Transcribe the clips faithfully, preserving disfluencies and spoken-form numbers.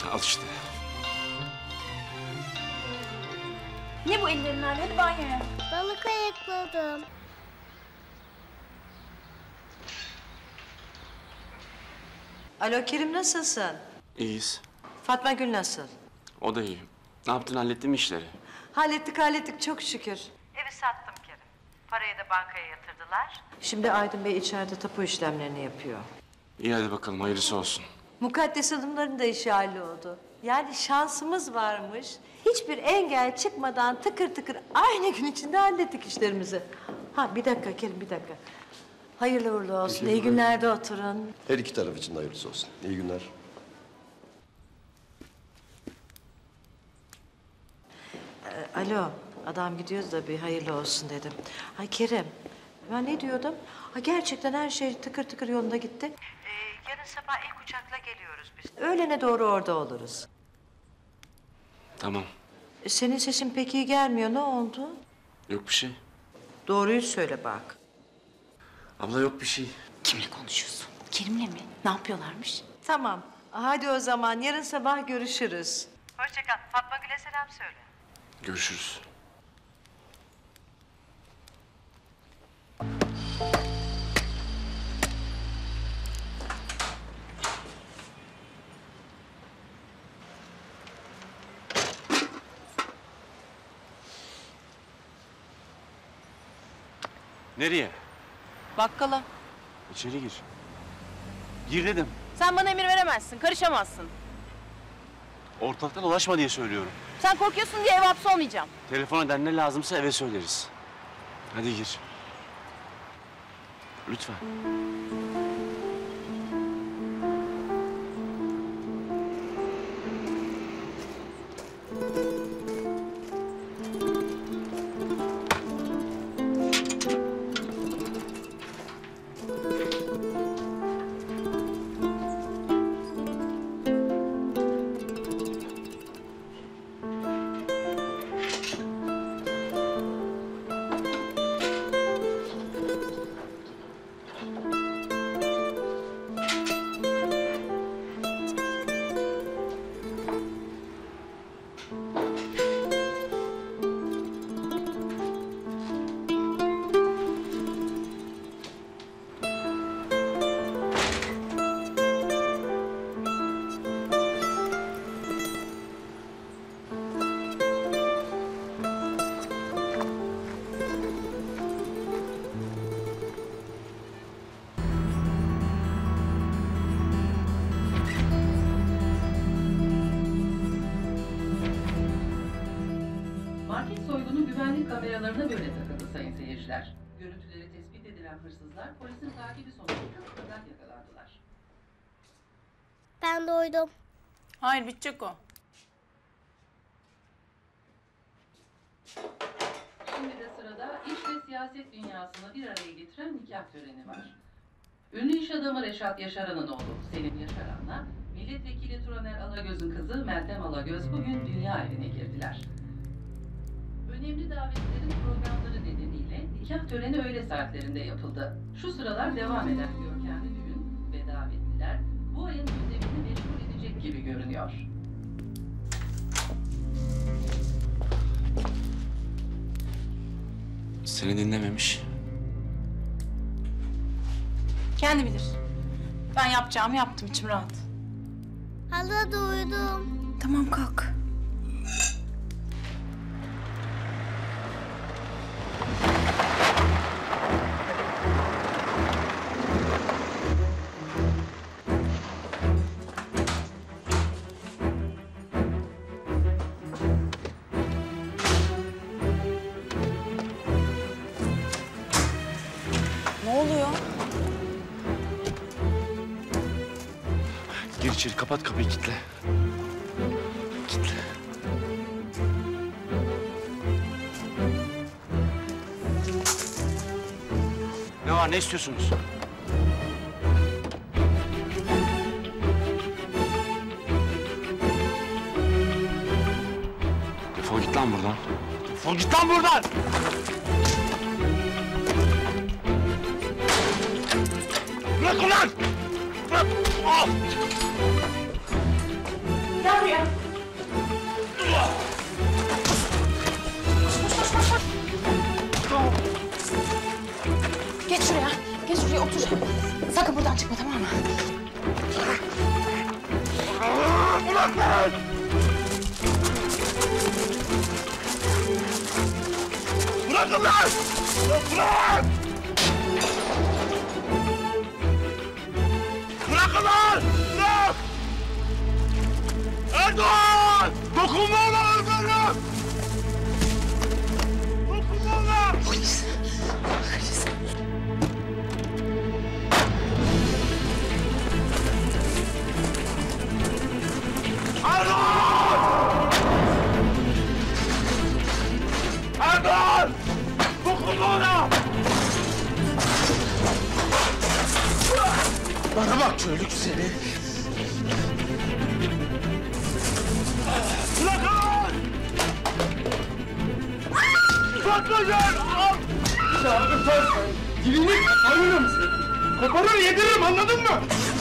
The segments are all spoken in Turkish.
Al işte. Ne bu ellerin hali? Hadi banyoya. Balık ayıkladım. Alo Kerim, nasılsın? İyiyiz. Fatma Gül nasıl? O da iyi. Ne yaptın, hallettin mi işleri? Hallettik hallettik çok şükür. Evi sattım Kerim. Parayı da bankaya yatırdılar. Şimdi Aydın Bey içeride tapu işlemlerini yapıyor. İyi, hadi bakalım, hayırlısı olsun. Mukaddes Hanımların da işi halloldu. Yani şansımız varmış. Hiçbir engel çıkmadan tıkır tıkır aynı gün içinde hallettik işlerimizi. Ha bir dakika Kerim, bir dakika. Hayırlı uğurlu olsun. İyi günlerde oturun. Her iki taraf için de hayırlısı olsun. İyi günler. Ee, alo, adam gidiyordu da bir hayırlı olsun dedim. Ay Kerim, ben ne diyordum? Ha gerçekten her şey tıkır tıkır yolunda gitti. Ee, yarın sabah ilk uçakla geliyoruz biz. Öğlene doğru orada oluruz. Tamam. Ee, senin sesin pek iyi gelmiyor. Ne oldu? Yok bir şey. Doğruyu söyle bak. Abla yok bir şey. Kimle konuşuyorsun? Kerim'le mi? Ne yapıyorlarmış? Tamam. Hadi o zaman yarın sabah görüşürüz. Hoşça kal. Fatma Gül'e selam söyle. Görüşürüz. Nereye? Bakkala. İçeri gir. Gir dedim. Sen bana emir veremezsin, karışamazsın. Ortalıkta dolaşma diye söylüyorum. Sen korkuyorsun diye eve hapse olmayacağım. Telefon eden ne lazımsa eve söyleriz. Hadi gir. Lütfen. Market soygunu güvenlik kameralarına böyle takıldı sayın seyirciler. Görüntüleri tespit edilen hırsızlar polisin takibi sonucunda fakat yakalandılar. Ben doydum. Hayır, bitecek o. Şimdi de sırada iş ve siyaset dünyasını bir araya getiren nikah töreni var. Ünlü iş adamı Reşat Yaşaran'ın oğlu Selim Yaşaran'la milletvekili Turaner Alagöz'ün kızı Meltem Alagöz bugün dünya evine girdiler. Önemli davetlerin programları nedeniyle nikah töreni öğle saatlerinde yapıldı. Şu sıralar devam eden görkemli düğün ve davetliler bu ayın gündemini meşgul edecek gibi görünüyor. Seni dinlememiş. Kendi bilir. Ben yapacağımı yaptım, içim rahat. Hala doydum. Tamam, kalk. Ne oluyor? Gir içeri, kapat kapıyı, kilitle. Kilitle. Ne var, ne istiyorsunuz? Defol git lan buradan. Defol git lan buradan! Bırak ulan! Bırak! Al! Gel buraya. Geç şuraya. Geç şuraya otur. Sakın buradan çıkma, tamam mı? Bırakın lan! Bırak! Bırakın lan! Bırak! Erdoğan! Dokunma ona öldürürüm! Dokunma ona! Polis. Polis. Erdoğan! Erdoğan! Dokunma ona! Bana bak köylük seni. Bırakın! Sakla gel! Al! Ya öper. Dilini koparırım seni. Koparır yediririm, anladın mı?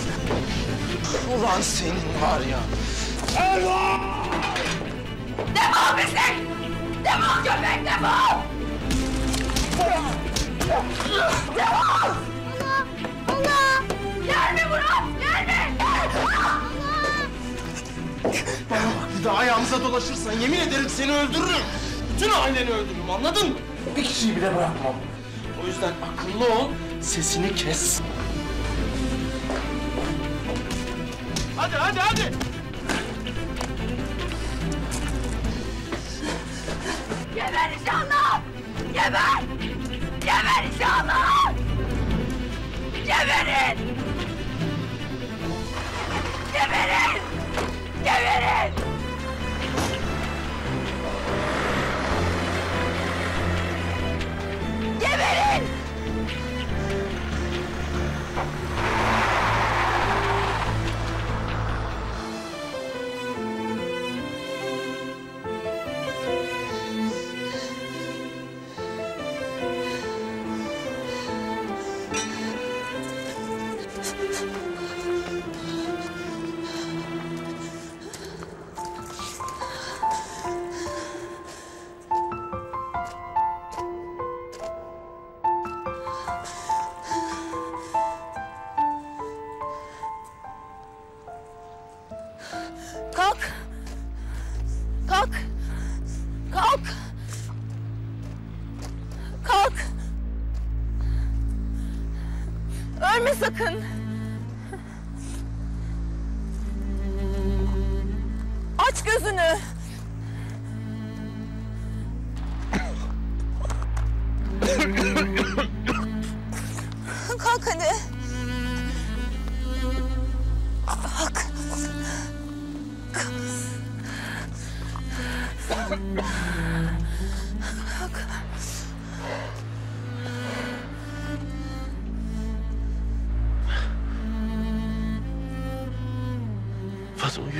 Ulan senin var ya. Erdoğan! Defol pislik! Defol köpek defol! Defol! Allah! Gelme Murat! Gelme! Bana bak bir daha ayağımıza dolaşırsan yemin ederim seni öldürürüm. Bütün aileni öldürürüm, anladın mı? Bir kişiyi bile bırakmam. O yüzden akıllı ol, sesini kes. Hadi hadi hadi! Geber inşallah! Geber! Geber inşallah! Geberin! Geberin! Geberin! Geberin! Kalk. Kalk. Kalk. Kalk. Ölme sakın. Aç gözünü. Kalk hadi. Kalk. Fatma Gül.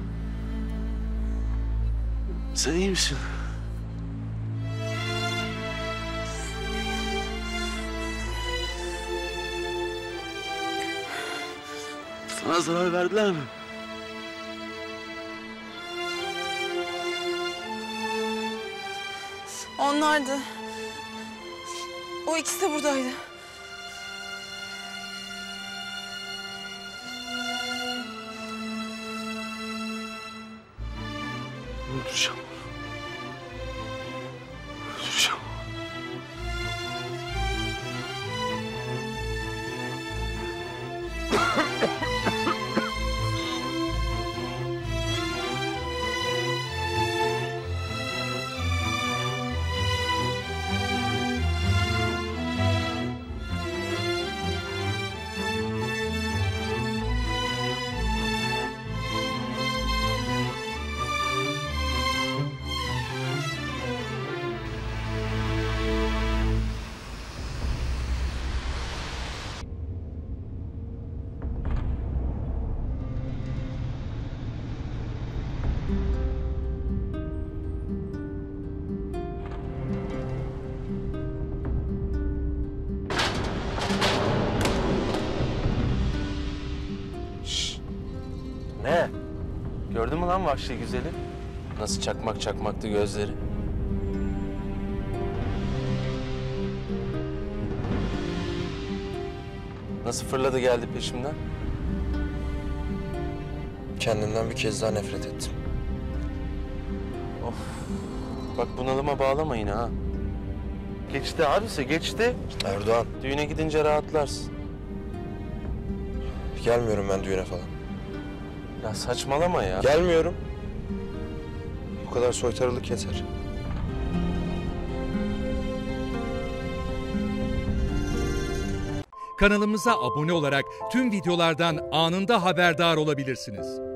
Sen iyi misin? Sana zarar verdiler mi? Onlardı. O ikisi de buradaydı. Öldüreceğim. Öldüreceğim. Ne? Gördün mü lan vahşi güzeli? Nasıl çakmak çakmaktı gözleri. Nasıl fırladı geldi peşimden? Kendimden bir kez daha nefret ettim. Of. Bak bunalıma bağlama yine ha. Geçti abisi geçti. Erdoğan, Düğüne gidince rahatlarsın. gelmiyorum ben düğüne falan. Ya saçmalama ya. Gelmiyorum. Bu kadar soytarılık yeter. Kanalımıza abone olarak tüm videolardan anında haberdar olabilirsiniz.